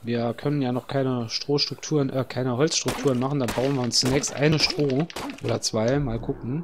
Wir können ja noch keine Strohstrukturen, keine Holzstrukturen machen. Dann bauen wir uns zunächst eine Stroh oder zwei. Mal gucken.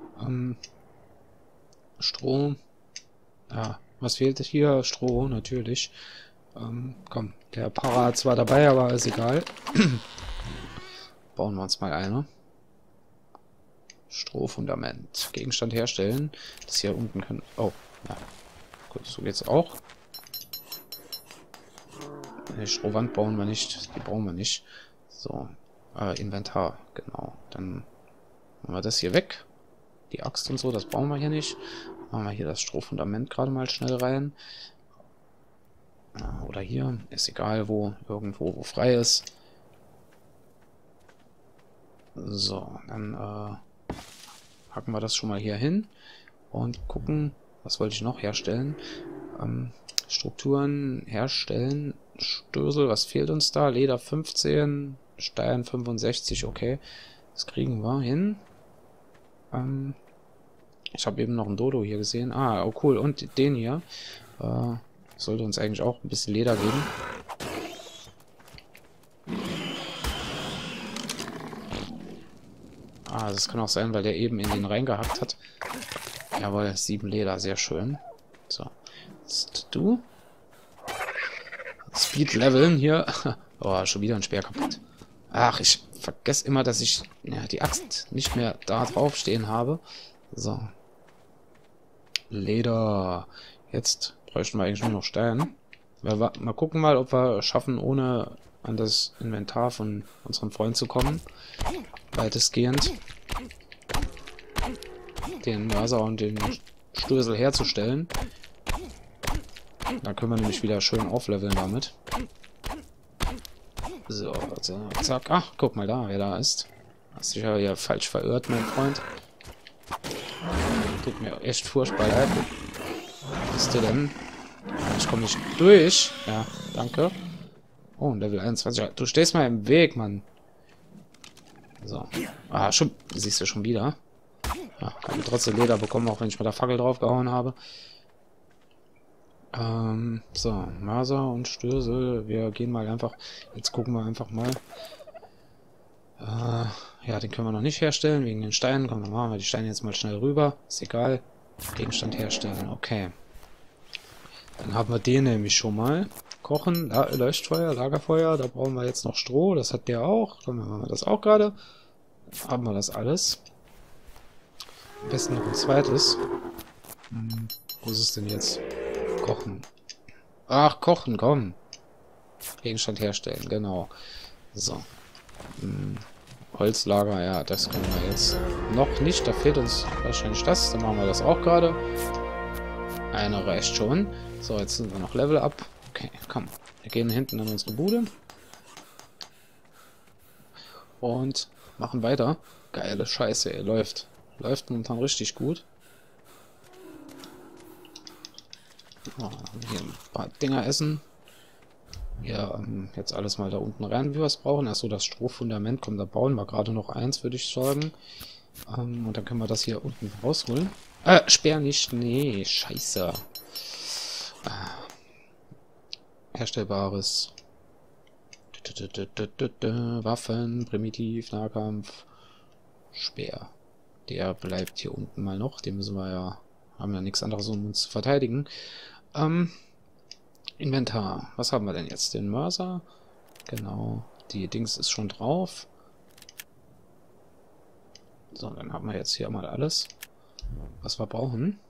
Stroh. Ja, was fehlt hier? Stroh, natürlich. Komm, der Para hat zwar dabei, aber ist egal. Bauen wir uns mal eine. Strohfundament. Gegenstand herstellen. Das hier unten können... Oh, ja. Gut, so geht's auch. Die Strohwand bauen wir nicht. Die brauchen wir nicht. So. Inventar. Genau. Dann machen wir das hier weg. Die Axt und so, das brauchen wir hier nicht. Machen wir hier das Strohfundament gerade mal schnell rein. Oder hier. Ist egal, wo. Irgendwo, wo frei ist. So. Dann hacken wir das schon mal hier hin. Und gucken. Was wollte ich noch herstellen? Strukturen herstellen. Stößel, was fehlt uns da? Leder 15, Stein 65, okay. Das kriegen wir hin. Ich habe eben noch einen Dodo hier gesehen. Ah, oh cool. Und den hier. Sollte uns eigentlich auch ein bisschen Leder geben. Ah, das kann auch sein, weil der eben in den reingehackt hat. Jawohl, 7 Leder, sehr schön. So. Jetzt du. Speed leveln hier. Oh, schon wieder ein Speer kaputt. Ach, ich vergesse immer, dass ich die Axt nicht mehr da drauf stehen habe. So. Leder. Jetzt bräuchten wir eigentlich nur noch Stein. Mal gucken mal, ob wir schaffen, ohne an das Inventar von unserem Freund zu kommen. Weitestgehend. Den Mörser und den Stößel herzustellen. Da können wir nämlich wieder schön aufleveln damit. So, zack. Ach, guck mal da, wer da ist. Hast dich ja hier falsch verirrt, mein Freund. Tut mir echt furchtbar leid. Was ist der denn? Ich komme nicht durch. Ja, danke. Oh, Level 21. Du stehst mal im Weg, Mann. So. Ah, schon. Siehst du schon wieder. Ja, kann ich trotzdem Leder bekommen, auch wenn ich mit der Fackel drauf gehauen habe. So, Mörser und Stößel. Wir gehen mal einfach... Jetzt gucken wir einfach mal. Ja, den können wir noch nicht herstellen, wegen den Steinen. Komm, dann machen wir die Steine jetzt mal schnell rüber. Ist egal. Gegenstand herstellen, okay. Dann haben wir den nämlich schon mal. Kochen, Leuchtfeuer, Lagerfeuer. Da brauchen wir jetzt noch Stroh. Das hat der auch. Dann machen wir das auch gerade. Haben wir das alles. Am besten noch ein zweites. Wo ist es denn jetzt? Kochen. Ach, kochen, komm. Gegenstand herstellen, genau. So. Holzlager, ja, das können wir jetzt noch nicht. Da fehlt uns wahrscheinlich das. Dann machen wir das auch gerade. Eine reicht schon. So, jetzt sind wir noch Level up. Okay, komm. Wir gehen hinten in unsere Bude. Und machen weiter. Geile Scheiße, ey. Läuft. Läuft momentan richtig gut. Oh, hier ein paar Dinger essen. Ja, jetzt alles mal da unten rein, wie wir es brauchen. Achso, das Strohfundament, kommt, da bauen wir gerade noch eins, würde ich sagen. Und dann können wir das hier unten rausholen. Speer nicht, nee, scheiße. Herstellbares. Waffen, Primitiv, Nahkampf, Speer. Der bleibt hier unten mal noch. Den müssen wir ja, haben ja nichts anderes, um uns zu verteidigen. Inventar. Was haben wir denn jetzt? Den Mörser. Genau. Die Dings ist schon drauf. So, dann haben wir jetzt hier mal alles, was wir brauchen.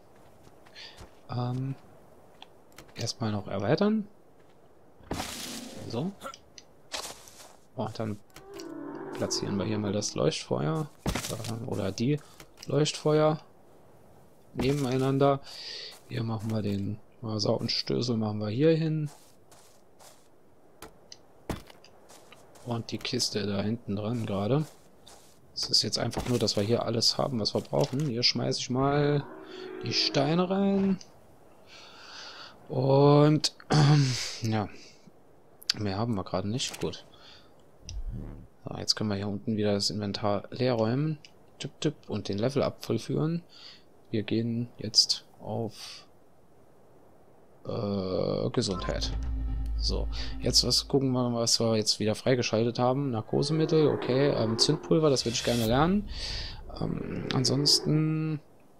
Erstmal noch erweitern. So. Oh, dann platzieren wir hier mal das Leuchtfeuer. Oder die Leuchtfeuer nebeneinander. Hier machen wir den Mörser und Stößel machen wir hier hin. Und die Kiste da hinten dran gerade. Es ist jetzt einfach nur, dass wir hier alles haben, was wir brauchen. Hier schmeiße ich mal die Steine rein. Und ja, mehr haben wir gerade nicht. Gut. So, jetzt können wir hier unten wieder das Inventar leer räumen. Tipp, tipp, und den Level-Up vollführen. Wir gehen jetzt auf Gesundheit. So, jetzt gucken wir mal, was wir jetzt wieder freigeschaltet haben. Narkosemittel, okay. Zündpulver, das würde ich gerne lernen. Ansonsten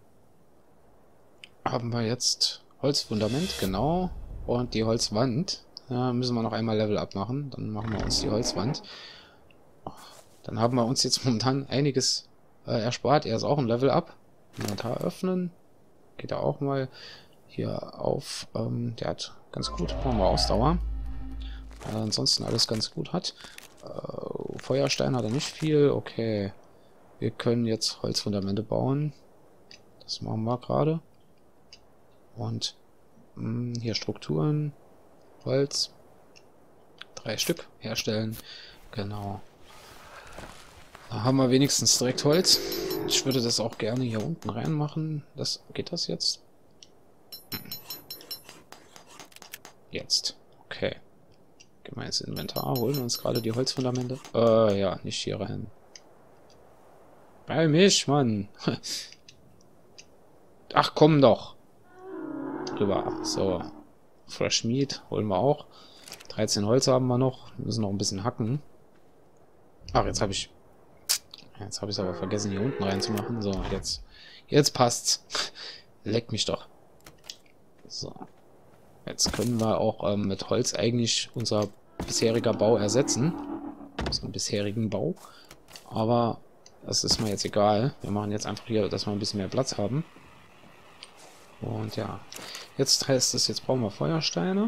haben wir jetzt Holzfundament, genau. Und die Holzwand. Ja, müssen wir noch einmal Level up machen. Dann machen wir uns die Holzwand. Dann haben wir uns jetzt momentan einiges erspart. Er ist auch ein Level up. Inventar öffnen. Geht er auch mal hier auf. Der hat ganz gut. Brauchen wir Ausdauer. Ansonsten alles ganz gut hat. Feuerstein hat er nicht viel. Okay. Wir können jetzt Holzfundamente bauen. Das machen wir gerade. Und hier Strukturen. Holz. 3 Stück herstellen. Genau. Da haben wir wenigstens direkt Holz. Ich würde das auch gerne hier unten reinmachen. Geht das jetzt? Jetzt. Okay. Gehen wir ins Inventar. Holen wir uns gerade die Holzfundamente. Ja, nicht hier rein. Bei mich, Mann. Ach, komm doch. Drüber. So. Fresh Meat holen wir auch. 13 Holz haben wir noch. Wir müssen noch ein bisschen hacken. Ach, jetzt habe ich es aber vergessen, hier unten reinzumachen. So, jetzt passt's. Leck mich doch. So. Jetzt können wir auch mit Holz eigentlich unser bisheriger Bau ersetzen. Unseren bisherigen Bau. Aber das ist mir jetzt egal. Wir machen jetzt einfach hier, dass wir ein bisschen mehr Platz haben. Und ja. Jetzt heißt es, jetzt brauchen wir Feuersteine.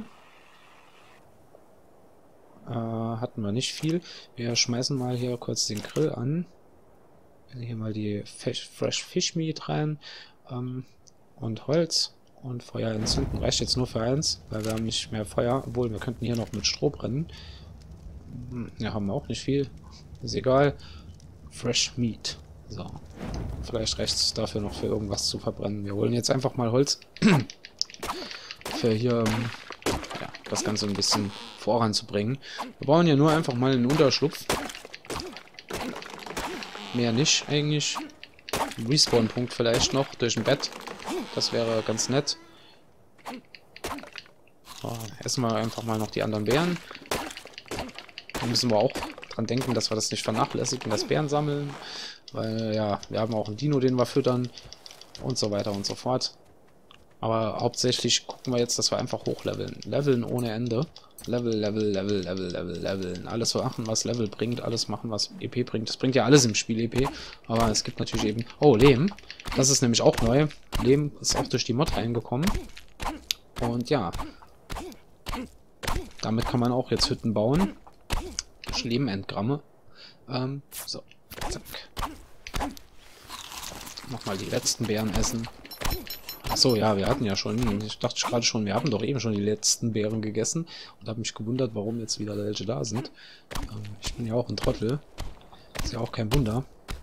Hatten wir nicht viel. Wir schmeißen mal hier kurz den Grill an. Hier mal die Fresh Fish Meat rein. Und Holz. Und Feuer entzünden. Reicht jetzt nur für eins, weil wir haben nicht mehr Feuer. Obwohl, wir könnten hier noch mit Stroh brennen. Ja, haben wir auch nicht viel. Ist egal. Fresh Meat. So. Vielleicht reicht es dafür noch für irgendwas zu verbrennen. Wir holen jetzt einfach mal Holz. Für hier ja, das Ganze ein bisschen voranzubringen. Wir brauchen ja nur einfach mal einen Unterschlupf. Mehr nicht eigentlich. Respawn-Punkt vielleicht noch durch ein Bett. Das wäre ganz nett. So, essen wir einfach mal noch die anderen Beeren. Da müssen wir auch dran denken, dass wir das nicht vernachlässigen, das Beeren sammeln. Weil, ja, wir haben auch einen Dino, den wir füttern. Und so weiter und so fort. Aber hauptsächlich gucken wir jetzt, dass wir einfach hochleveln. Leveln ohne Ende. Leveln. Alles so machen, was Level bringt. Alles machen, was EP bringt. Das bringt ja alles im Spiel EP. Aber es gibt natürlich eben... Oh, Lehm. Das ist nämlich auch neu. Lehm ist auch durch die Mod reingekommen. Und ja. Damit kann man auch jetzt Hütten bauen. Lehmentgramme. So. Zack. Nochmal die letzten Beeren essen. Achso, ja, wir hatten ja schon, ich dachte gerade schon, wir haben doch eben schon die letzten Beeren gegessen und habe mich gewundert, warum jetzt wieder welche da sind. Ich bin ja auch ein Trottel. Ist ja auch kein Wunder.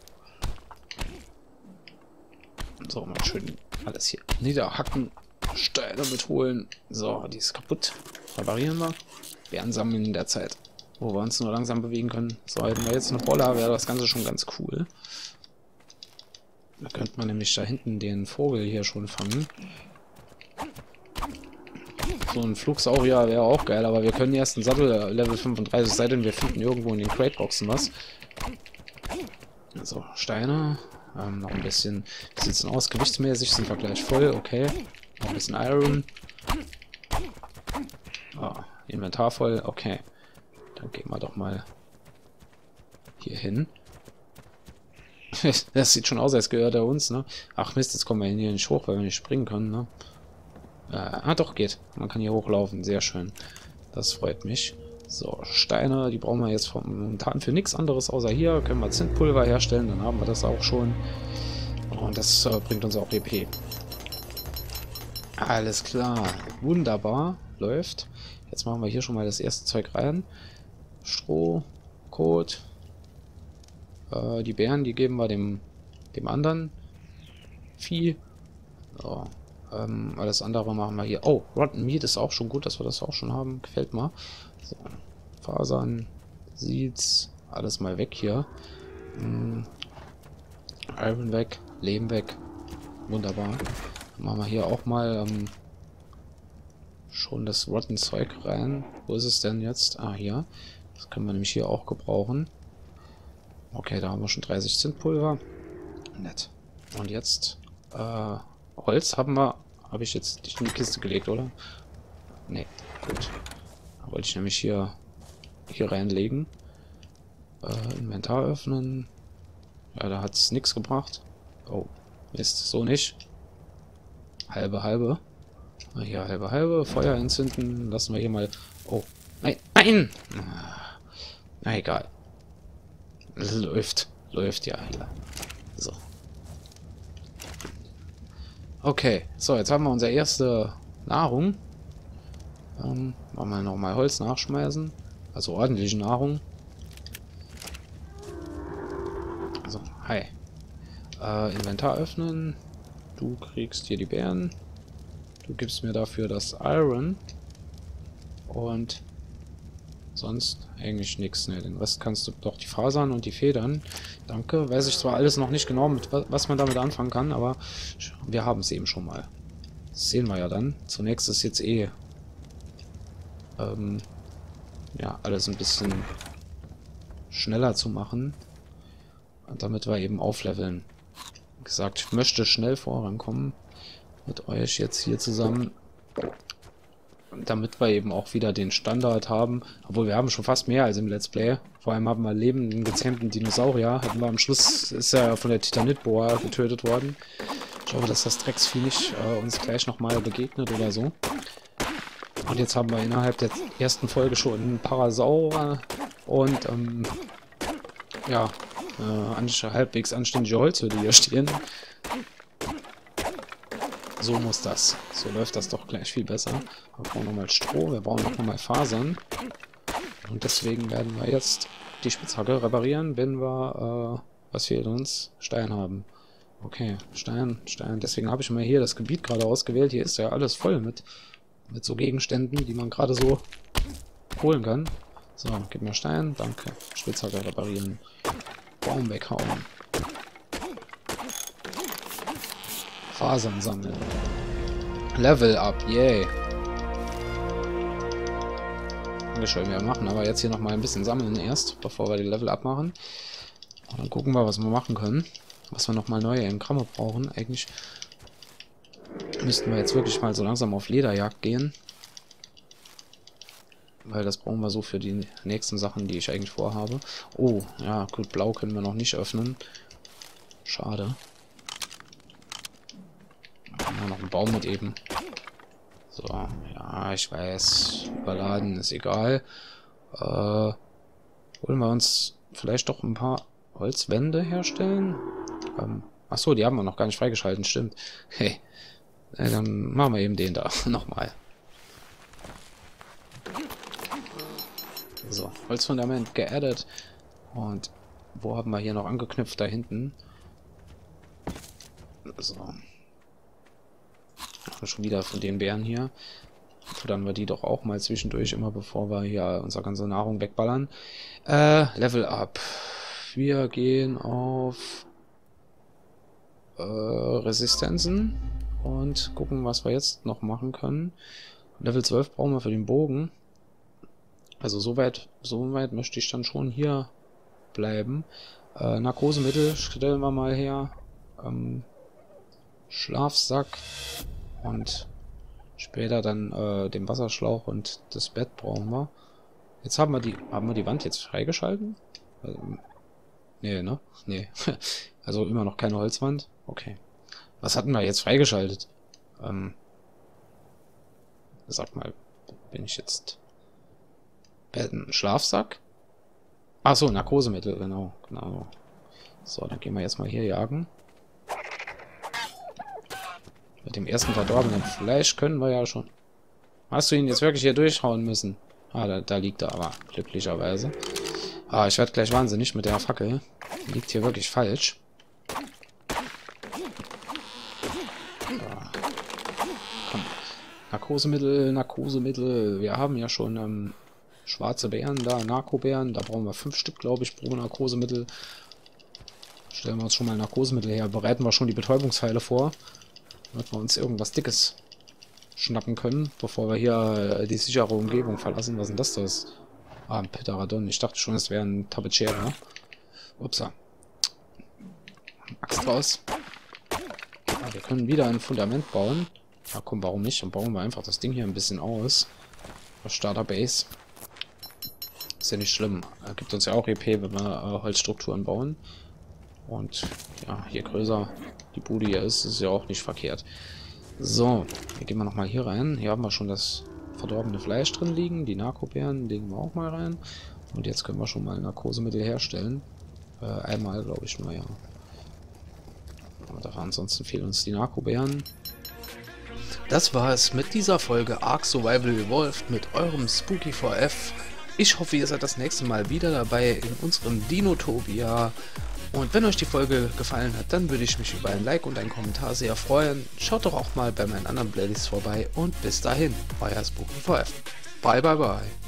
So, mal schön alles hier niederhacken, Steine mitholen. So, die ist kaputt. Reparieren wir. Beeren sammeln in der Zeit, wo wir uns nur langsam bewegen können. So, hätten wir jetzt eine Roller, wäre das Ganze schon ganz cool. Da könnte man nämlich da hinten den Vogel hier schon fangen. So ein Flugsaurier wäre auch geil, aber wir können erst einen Sattel Level 35, es sei denn, wir finden irgendwo in den Crate-Boxen was. Also Steine, noch ein bisschen, wie sieht es denn aus? Gewichtsmäßig sind wir gleich voll, okay. Noch ein bisschen Iron. Inventar voll, okay. Dann gehen wir doch mal hier hin. Das sieht schon aus, als gehört er uns, ne? Ach Mist, jetzt kommen wir hier nicht hoch, weil wir nicht springen können, ne? Doch, geht. Man kann hier hochlaufen, sehr schön. Das freut mich. So, Steine, die brauchen wir jetzt momentan für nichts anderes außer hier. Können wir Zündpulver herstellen, dann haben wir das auch schon. Und das bringt uns auch EP. Alles klar, wunderbar, läuft. Jetzt machen wir hier schon mal das erste Zeug rein. Stroh, Kot. Die Beeren, die geben wir dem anderen Vieh. So, alles andere machen wir hier. Oh, Rotten Meat ist auch schon gut, dass wir das auch schon haben. Gefällt mir. So, Fasern, Seeds, alles mal weg hier. Iron weg, Lehm weg. Wunderbar. Dann machen wir hier auch mal schon das Rotten Zeug rein. Wo ist es denn jetzt? Ah, hier. Das können wir nämlich hier auch gebrauchen. Okay, da haben wir schon 30 Zündpulver. Nett. Und jetzt, Holz haben wir... Habe ich jetzt nicht in die Kiste gelegt, oder? Nee, gut. Da wollte ich nämlich hier reinlegen. Inventar öffnen. Ja, da hat es nichts gebracht. Oh, Mist, so nicht. Halbe. Hier, halbe. Feuer entzünden. Lassen wir hier mal... Oh, nein, nein! Na, egal. Läuft ja hier. So. Okay, so, jetzt haben wir unsere erste Nahrung. Wollen wir nochmal Holz nachschmeißen. Also ordentliche Nahrung. So, hi. Inventar öffnen. Du kriegst hier die Beeren. Du gibst mir dafür das Iron. Und sonst eigentlich nichts. Ne, den Rest kannst du doch, die Fasern und die Federn. Danke. Weiß ich zwar alles noch nicht genau, mit was man damit anfangen kann, aber wir haben es eben schon mal. Das sehen wir ja dann. Zunächst ist jetzt ja, alles ein bisschen schneller zu machen. Und damit wir eben aufleveln. Wie gesagt, ich möchte schnell vorankommen mit euch jetzt hier zusammen. Damit wir eben auch wieder den Standard haben. Obwohl, wir haben schon fast mehr als im Let's Play. Vor allem haben wir lebenden, gezähmten Dinosaurier. Hatten wir am Schluss, ist ja von der Titanit-Boa getötet worden. Ich hoffe, dass das Drecksvieh nicht uns gleich nochmal begegnet oder so. Und jetzt haben wir innerhalb der ersten Folge schon einen Parasaur und ja, halbwegs anständige Holzhütte hier stehen. So muss das. So läuft das doch gleich viel besser. Wir brauchen nochmal Stroh, wir brauchen nochmal Fasern. Und deswegen werden wir jetzt die Spitzhacke reparieren, wenn wir, was fehlt uns? Stein haben. Okay, Stein. Deswegen habe ich mal hier das Gebiet gerade ausgewählt. Hier ist ja alles voll mit so Gegenständen, die man gerade so holen kann. So, gib mir Stein. Danke. Spitzhacke reparieren. Baum weghauen. Fasern sammeln. Level up, yay. Schön, wir machen aber jetzt hier nochmal ein bisschen sammeln erst, bevor wir die Level up machen. Und dann gucken wir, was wir machen können. Was wir nochmal neue Engramme brauchen. Eigentlich müssten wir jetzt wirklich mal so langsam auf Lederjagd gehen. Weil das brauchen wir so für die nächsten Sachen, die ich eigentlich vorhabe. Oh, ja, gut, blau können wir noch nicht öffnen. Schade. Da haben wir noch einen Baum mit eben. So, ja, ich weiß, überladen ist egal. Wollen wir uns vielleicht doch ein paar Holzwände herstellen? Achso, die haben wir noch gar nicht freigeschalten, stimmt. Hey, dann machen wir eben den da nochmal. So, Holzfundament geaddet. Und wo haben wir hier noch angeknüpft? Da hinten. So. Schon wieder von den Bären hier. Futtern wir die doch auch mal zwischendurch, immer bevor wir hier unsere ganze Nahrung wegballern. Level up. Wir gehen auf Resistenzen und gucken, was wir jetzt noch machen können. Level 12 brauchen wir für den Bogen. Also so weit möchte ich dann schon hier bleiben. Narkosemittel stellen wir mal her. Schlafsack. Und später dann den Wasserschlauch und das Bett brauchen wir. Jetzt haben wir die Wand jetzt freigeschalten? Nee, ne? Nee. Also immer noch keine Holzwand. Okay. Was hatten wir jetzt freigeschaltet? Sag mal, bin ich jetzt... Betten, Schlafsack? Ach so, Narkosemittel, genau. So, dann gehen wir jetzt mal hier jagen. Mit dem ersten verdorbenen Fleisch können wir ja schon... Hast du ihn jetzt wirklich hier durchhauen müssen? Ah, da liegt er aber, glücklicherweise. Ah, ich werde gleich wahnsinnig mit der Fackel. Die liegt hier wirklich falsch. Ah. Komm. Narkosemittel. Wir haben ja schon schwarze Beeren da, Narkobären. Da brauchen wir 5 Stück, glaube ich, pro Narkosemittel. Stellen wir uns schon mal Narkosemittel her. Bereiten wir schon die Betäubungspfeile vor. Damit wir uns irgendwas Dickes schnappen können, bevor wir hier die sichere Umgebung verlassen. Was ist denn das? Ah, ein Pterodon. Ich dachte schon, es wäre ein Tapetschera. Upsa. Axt raus. Ah, wir können wieder ein Fundament bauen. Ja, komm, warum nicht? Dann bauen wir einfach das Ding hier ein bisschen aus. Starterbase. Ist ja nicht schlimm. Gibt uns ja auch EP, wenn wir Holzstrukturen bauen. Und ja, je größer die Bude hier ist, ist ja auch nicht verkehrt. So, hier gehen wir nochmal hier rein. Hier haben wir schon das verdorbene Fleisch drin liegen. Die Narkobeeren legen wir auch mal rein. Und jetzt können wir schon mal Narkosemittel herstellen. Einmal, glaube ich, nur, ja. Aber ansonsten fehlen uns die Narkobeeren. Das war es mit dieser Folge Ark Survival Evolved mit eurem Spooky4F. Ich hoffe, ihr seid das nächste Mal wieder dabei in unserem Dinotopia. Und wenn euch die Folge gefallen hat, dann würde ich mich über ein Like und einen Kommentar sehr freuen. Schaut doch auch mal bei meinen anderen Playlists vorbei und bis dahin, euer Spooky4F. Bye bye bye.